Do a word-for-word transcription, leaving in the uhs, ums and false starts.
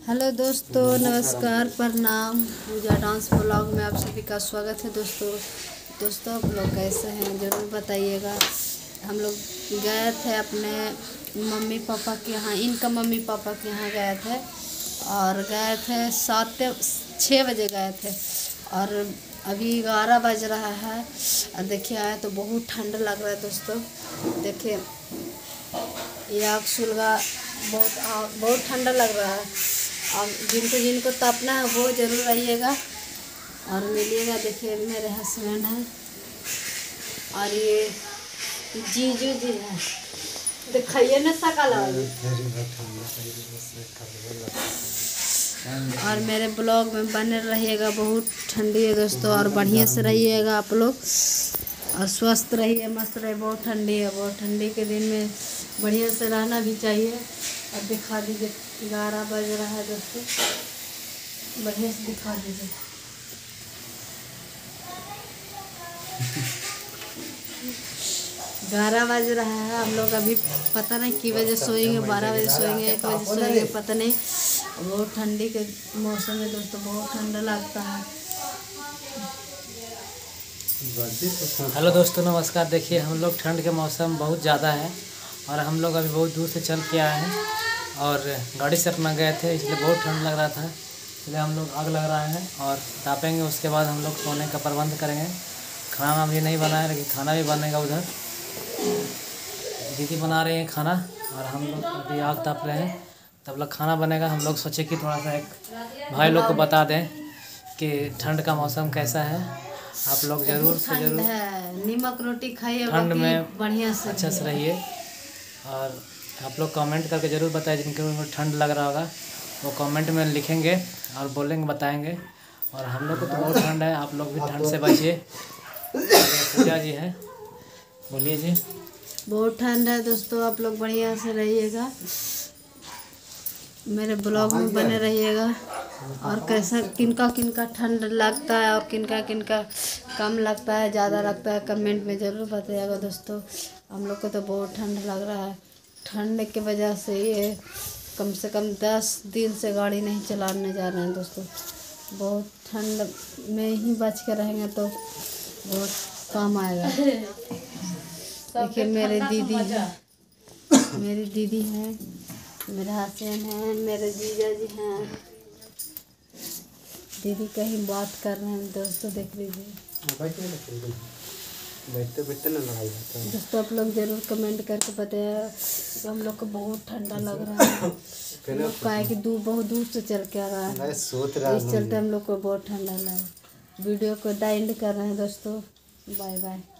Hello दोस्तों, नमस्कार, प्रणाम। पूजा डांस ब्लॉग में आप सभी का स्वागत है। दोस्तों दोस्तों आप लोग कैसे हैं ज़रूर बताइएगा। हम लोग गए थे अपने मम्मी पापा के यहाँ, इनका मम्मी पापा के यहाँ गए थे और गए थे सात छः बजे गए थे और अभी ग्यारह बज रहा है। और देखिए आया तो बहुत ठंड लग रहा है। दोस्तों देखिए याक सुलगा बहुत बहुत ठंडा लग रहा है। और जिनको जिनको तापना है वो ज़रूर आइएगा और मिलिएगा। देखिए मेरे हस्बैंड हैं और ये जीजू जी हैं, दिखाइए ना सकल। और मेरे ब्लॉग में बने रहिएगा। बहुत ठंडी है दोस्तों और बढ़िया से रहिएगा आप लोग और स्वस्थ रहिए, मस्त रहिए। बहुत ठंडी है, बहुत ठंडी के दिन में बढ़िया से रहना भी चाहिए। अब दिखा दीजिए, ग्यारह बज रहा है दोस्तों, बढ़िया से दिखा दीजिए। ग्यारह बज रहा है। हम लोग अभी पता नहीं कि बजे सोएंगे, बारह बजे सोएंगे, एक बजे सोएंगे, पता नहीं। बहुत ठंडी के मौसम है दोस्तों, बहुत ठंडा लगता है। हेलो दोस्तों, नमस्कार। देखिए हम लोग ठंड के मौसम बहुत ज़्यादा है और हम लोग अभी बहुत दूर से चल के आए हैं और गाड़ी से अपना गए थे, इसलिए बहुत ठंड लग रहा था। इसलिए हम लोग आग लग रहा है और तापेंगे। उसके बाद हम लोग सोने का प्रबंध करेंगे। खाना अभी नहीं बना है लेकिन खाना भी बनेगा। उधर दीदी बना रहे हैं खाना और हम लोग अभी आग ताप रहे हैं। तब लोग खाना बनेगा। हम लोग सोचे कि थोड़ा सा एक भाई लोग को बता दें कि ठंड का मौसम कैसा है। आप लोग ज़रूर से ज़रूर नमक रोटी खाइए, ठंड में बढ़िया से अच्छा से रहिए। और आप लोग कमेंट करके ज़रूर बताएं जिनको ठंड लग रहा होगा, वो कमेंट में लिखेंगे और बोलेंगे, बताएंगे। और हम लोग को तो बहुत ठंड है, आप लोग भी ठंड से बचिए। पूजा जी है, बोलिए जी। बहुत ठंड है दोस्तों, आप लोग बढ़िया से रहिएगा, मेरे ब्लॉग में बने रहिएगा। और कैसा किनका किनका ठंड लगता है और किनका किनका कम लगता है, ज़्यादा लगता है, कमेंट में ज़रूर बताइएगा दोस्तों। हम लोग को तो बहुत ठंड लग रहा है। ठंड की वजह से ये कम से कम दस दिन से गाड़ी नहीं चलाने जा रहे हैं दोस्तों। बहुत ठंड में ही बच के रहेंगे तो बहुत काम आएगा। देखिए मेरे दीदी हैं, मेरी दीदी हैं, मेरे हस्बैंड हैं, मेरे जीजा जी हैं। दीदी कहीं बात कर रहे हैं दोस्तों, देख लीजिए। बैठते बैठते ना लड़ाई होता है दोस्तों आप लोग जरूर कमेंट करके बताइए कि हम लोग को बहुत ठंडा लग रहा है। हम लोग का है कि दूर बहुत दूर से चल के आ रहा है, इस चलते हम लोग को बहुत ठंडा लगा। वीडियो को एंड कर रहे हैं दोस्तों। Bye bye.